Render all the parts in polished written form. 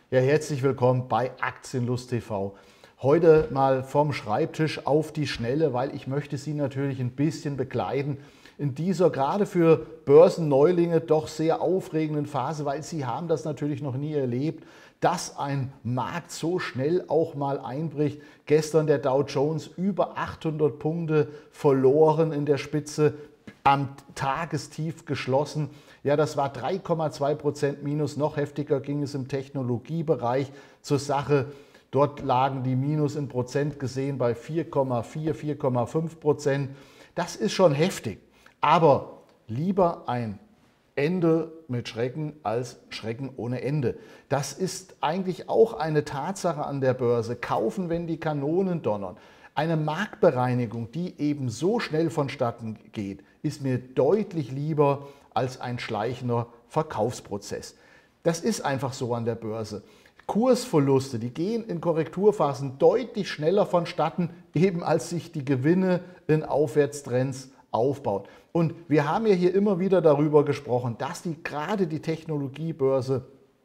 Ja, herzlich willkommen bei Aktienlust TV. Heute mal vom Schreibtisch auf die Schnelle, weil ich möchte Sie natürlich ein bisschen begleiten in dieser gerade für Börsenneulinge doch sehr aufregenden Phase, weil Sie haben das natürlich noch nie erlebt, dass ein Markt so schnell auch mal einbricht. Gestern der Dow Jones über 800 Punkte verloren in der Spitze, am Tagestief geschlossen. Ja, das war 3,2% minus. Noch heftiger ging es im Technologiebereich zur Sache. Dort lagen die Minus in Prozent gesehen bei 4,4, 4,5%. Das ist schon heftig. Aber lieber ein Ende mit Schrecken als Schrecken ohne Ende. Das ist eigentlich auch eine Tatsache an der Börse. Kaufen, wenn die Kanonen donnern. Eine Marktbereinigung, die eben so schnell vonstatten geht, ist mir deutlich lieber als ein schleichender Verkaufsprozess. Das ist einfach so an der Börse. Kursverluste, die gehen in Korrekturphasen deutlich schneller vonstatten, eben als sich die Gewinne in Aufwärtstrends aufbauen. Und wir haben ja hier immer wieder darüber gesprochen, dass gerade die Technologiebörse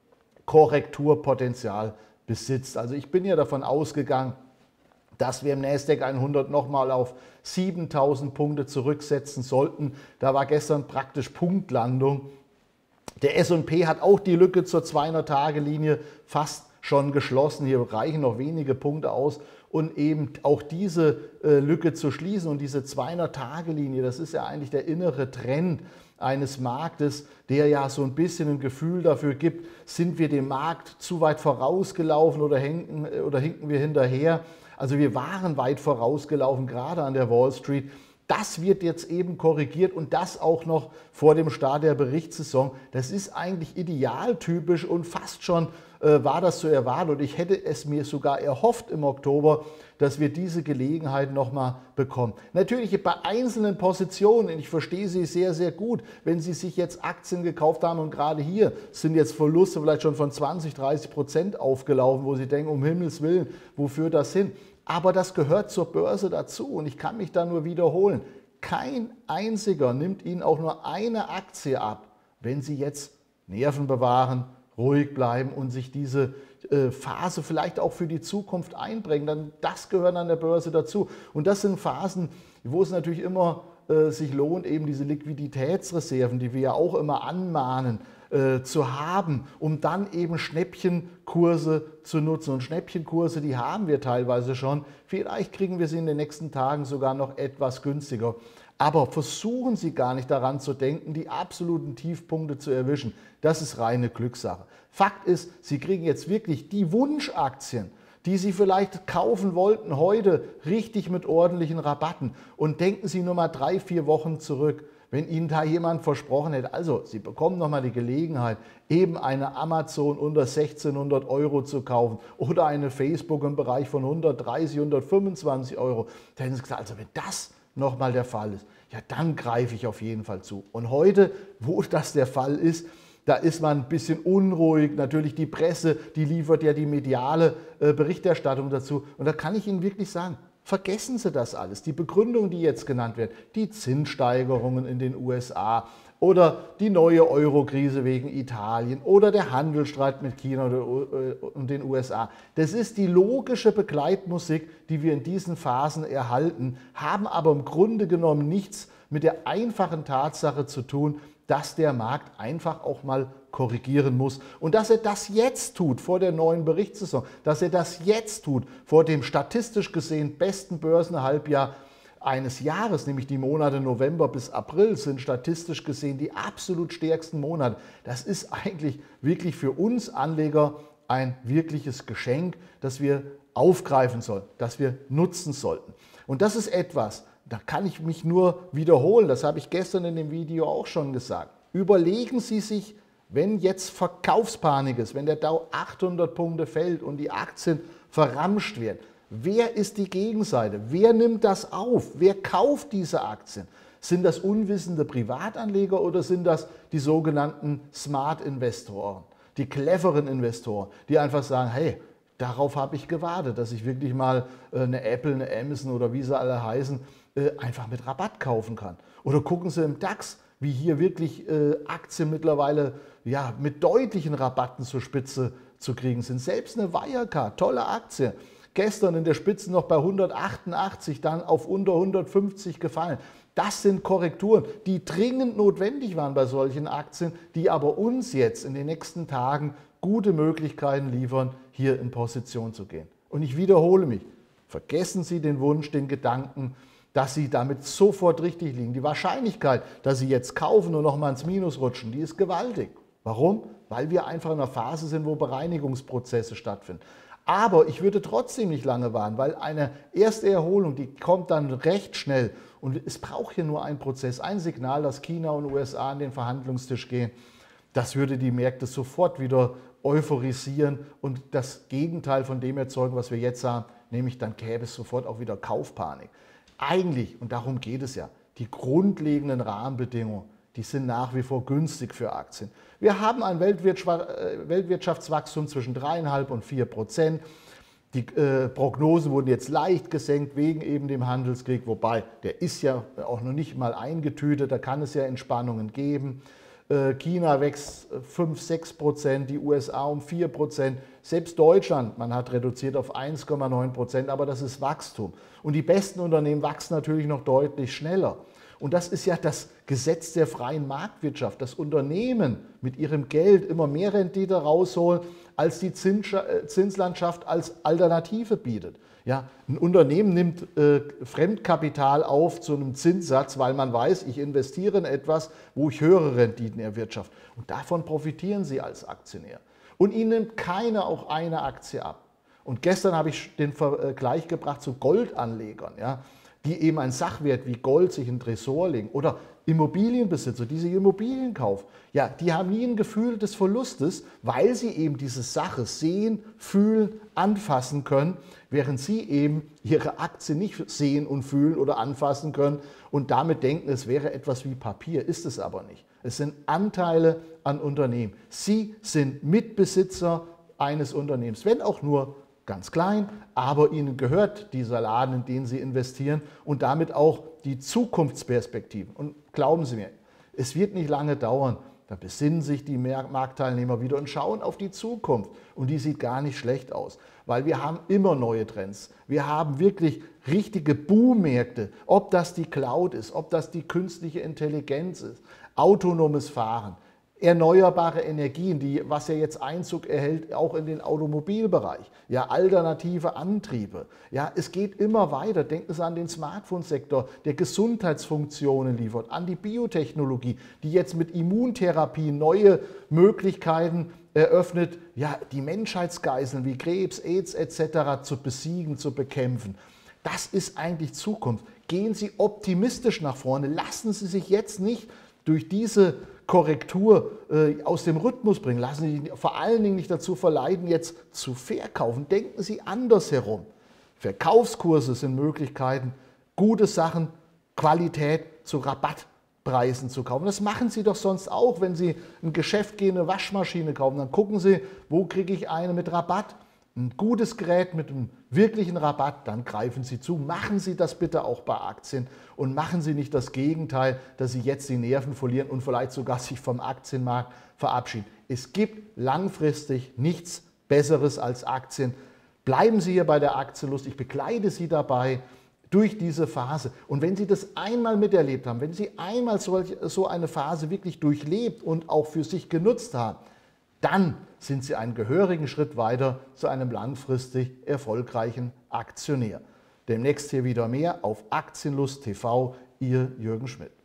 Korrekturpotenzial besitzt. Also ich bin ja davon ausgegangen, dass wir im Nasdaq 100 nochmal auf 7.000 Punkte zurücksetzen sollten. Da war gestern praktisch Punktlandung. Der S&P hat auch die Lücke zur 200-Tage-Linie fast schon geschlossen. Hier reichen noch wenige Punkte aus, und eben auch diese Lücke zu schließen. Und diese 200-Tage-Linie, das ist ja eigentlich der innere Trend eines Marktes, der ja so ein bisschen ein Gefühl dafür gibt, sind wir dem Markt zu weit vorausgelaufen oder hinken wir hinterher. Also wir waren weit vorausgelaufen, gerade an der Wall Street. Das wird jetzt eben korrigiert, und das auch noch vor dem Start der Berichtssaison. Das ist eigentlich idealtypisch und fast schon war das zu erwarten. Und ich hätte es mir sogar erhofft im Oktober, dass wir diese Gelegenheit nochmal bekommen. Natürlich bei einzelnen Positionen, ich verstehe Sie sehr, sehr gut, wenn Sie sich jetzt Aktien gekauft haben und gerade hier sind jetzt Verluste vielleicht schon von 20-30% aufgelaufen, wo Sie denken, um Himmels Willen, wofür das hin? Aber das gehört zur Börse dazu, und ich kann mich da nur wiederholen. Kein einziger nimmt Ihnen auch nur eine Aktie ab, wenn Sie jetzt Nerven bewahren, ruhig bleiben und sich diese Phase vielleicht auch für die Zukunft einbringen. Dann das gehört an der Börse dazu. Und das sind Phasen, wo es natürlich immer sich lohnt, eben diese Liquiditätsreserven, die wir ja auch immer anmahnen, zu haben, um dann eben Schnäppchenkurse zu nutzen. Und Schnäppchenkurse, die haben wir teilweise schon. Vielleicht kriegen wir sie in den nächsten Tagen sogar noch etwas günstiger. Aber versuchen Sie gar nicht daran zu denken, die absoluten Tiefpunkte zu erwischen. Das ist reine Glückssache. Fakt ist, Sie kriegen jetzt wirklich die Wunschaktien, die Sie vielleicht kaufen wollten, heute richtig mit ordentlichen Rabatten. Und denken Sie nur mal 3-4 Wochen zurück, wenn Ihnen da jemand versprochen hätte, also Sie bekommen nochmal die Gelegenheit, eben eine Amazon unter 1.600 Euro zu kaufen oder eine Facebook im Bereich von 130, 125 Euro. Da hätten Sie gesagt, also wenn das nochmal der Fall ist, ja, dann greife ich auf jeden Fall zu. Und heute, wo das der Fall ist, da ist man ein bisschen unruhig. Natürlich die Presse, die liefert ja die mediale Berichterstattung dazu. Und da kann ich Ihnen wirklich sagen, vergessen Sie das alles. Die Begründung, die jetzt genannt wird, die Zinssteigerungen in den USA oder die neue Euro-Krise wegen Italien oder der Handelsstreit mit China und den USA. Das ist die logische Begleitmusik, die wir in diesen Phasen erhalten, haben aber im Grunde genommen nichts mit der einfachen Tatsache zu tun, dass der Markt einfach auch mal korrigieren muss. Und dass er das jetzt tut vor der neuen Berichtssaison, dass er das jetzt tut vor dem statistisch gesehen besten Börsenhalbjahr eines Jahres, nämlich die Monate November bis April, sind statistisch gesehen die absolut stärksten Monate. Das ist eigentlich wirklich für uns Anleger ein wirkliches Geschenk, das wir aufgreifen sollten, das wir nutzen sollten. Und das ist etwas, da kann ich mich nur wiederholen, das habe ich gestern in dem Video auch schon gesagt. Überlegen Sie sich, wenn jetzt Verkaufspanik ist, wenn der Dow 800 Punkte fällt und die Aktien verramscht werden, wer ist die Gegenseite? Wer nimmt das auf? Wer kauft diese Aktien? Sind das unwissende Privatanleger oder sind das die sogenannten Smart-Investoren, die cleveren Investoren, die einfach sagen, hey, darauf habe ich gewartet, dass ich wirklich mal eine Apple, eine Amazon oder wie sie alle heißen, einfach mit Rabatt kaufen kann. Oder gucken Sie im DAX, wie hier wirklich Aktien mittlerweile ja, mit deutlichen Rabatten zur Spitze zu kriegen sind. Selbst eine Wirecard, tolle Aktie, gestern in der Spitze noch bei 188, dann auf unter 150 gefallen. Das sind Korrekturen, die dringend notwendig waren bei solchen Aktien, die aber uns jetzt in den nächsten Tagen gute Möglichkeiten liefern, hier in Position zu gehen. Und ich wiederhole mich, vergessen Sie den Wunsch, den Gedanken, dass Sie damit sofort richtig liegen. Die Wahrscheinlichkeit, dass Sie jetzt kaufen und nochmal ins Minus rutschen, die ist gewaltig. Warum? Weil wir einfach in einer Phase sind, wo Bereinigungsprozesse stattfinden. Aber ich würde trotzdem nicht lange warten, weil eine erste Erholung, die kommt dann recht schnell. Und es braucht hier nur ein Prozess, ein Signal, dass China und USA an den Verhandlungstisch gehen. Das würde die Märkte sofort wieder euphorisieren und das Gegenteil von dem erzeugen, was wir jetzt haben, nämlich dann gäbe es sofort auch wieder Kaufpanik. Eigentlich, und darum geht es ja, die grundlegenden Rahmenbedingungen, die sind nach wie vor günstig für Aktien. Wir haben ein Weltwirtschaftswachstum zwischen 3,5 und 4%. Die Prognosen wurden jetzt leicht gesenkt wegen eben dem Handelskrieg, wobei der ist ja auch noch nicht mal eingetütet, da kann es ja Entspannungen geben. China wächst 5-6%, die USA um 4%, selbst Deutschland, man hat reduziert auf 1,9%, aber das ist Wachstum. Und die besten Unternehmen wachsen natürlich noch deutlich schneller. Und das ist ja das Gesetz der freien Marktwirtschaft, dass Unternehmen mit ihrem Geld immer mehr Rendite rausholen, als die Zinslandschaft als Alternative bietet. Ja, ein Unternehmen nimmt Fremdkapital auf zu einem Zinssatz, weil man weiß, ich investiere in etwas, wo ich höhere Renditen erwirtschafte. Und davon profitieren Sie als Aktionär. Und Ihnen nimmt keiner auch eine Aktie ab. Und gestern habe ich den Vergleich gebracht zu Goldanlegern, ja, die eben ein Sachwert wie Gold sich in den Tresor legen oder Immobilienbesitzer, die sich Immobilien kaufen. Ja, die haben nie ein Gefühl des Verlustes, weil sie eben diese Sache sehen, fühlen, anfassen können, während sie eben ihre Aktie nicht sehen und fühlen oder anfassen können und damit denken, es wäre etwas wie Papier, ist es aber nicht. Es sind Anteile an Unternehmen. Sie sind Mitbesitzer eines Unternehmens, wenn auch nur ganz klein, aber Ihnen gehört dieser Laden, in den Sie investieren und damit auch die Zukunftsperspektiven. Und glauben Sie mir, es wird nicht lange dauern, da besinnen sich die Marktteilnehmer wieder und schauen auf die Zukunft. Und die sieht gar nicht schlecht aus, weil wir haben immer neue Trends. Wir haben wirklich richtige Boommärkte, ob das die Cloud ist, ob das die künstliche Intelligenz ist, autonomes Fahren. Erneuerbare Energien, was ja jetzt Einzug erhält, auch in den Automobilbereich. Ja, alternative Antriebe. Ja, es geht immer weiter. Denken Sie an den Smartphone-Sektor, der Gesundheitsfunktionen liefert, an die Biotechnologie, die jetzt mit Immuntherapie neue Möglichkeiten eröffnet, ja, die Menschheitsgeißeln wie Krebs, AIDS etc. zu besiegen, zu bekämpfen. Das ist eigentlich Zukunft. Gehen Sie optimistisch nach vorne. Lassen Sie sich jetzt nicht durch diese Korrektur aus dem Rhythmus bringen. Lassen Sie sich vor allen Dingen nicht dazu verleiten, jetzt zu verkaufen. Denken Sie anders herum. Verkaufskurse sind Möglichkeiten, gute Sachen, Qualität zu Rabattpreisen zu kaufen. Das machen Sie doch sonst auch, wenn Sie ein Geschäft gehen, eine Waschmaschine kaufen. Dann gucken Sie, wo kriege ich eine mit Rabatt. Ein gutes Gerät mit einem wirklichen Rabatt, dann greifen Sie zu. Machen Sie das bitte auch bei Aktien und machen Sie nicht das Gegenteil, dass Sie jetzt die Nerven verlieren und vielleicht sogar sich vom Aktienmarkt verabschieden. Es gibt langfristig nichts Besseres als Aktien. Bleiben Sie hier bei der Aktienlust. Ich begleite Sie dabei durch diese Phase. Und wenn Sie das einmal miterlebt haben, wenn Sie einmal so eine Phase wirklich durchlebt und auch für sich genutzt haben, dann sind Sie einen gehörigen Schritt weiter zu einem langfristig erfolgreichen Aktionär. Demnächst hier wieder mehr auf Aktienlust TV, Ihr Jürgen Schmidt.